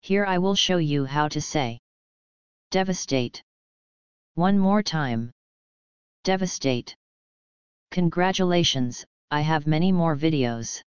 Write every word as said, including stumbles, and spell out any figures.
Here I will show you how to say devastate. One more time. Devastate. Congratulations, I have many more videos.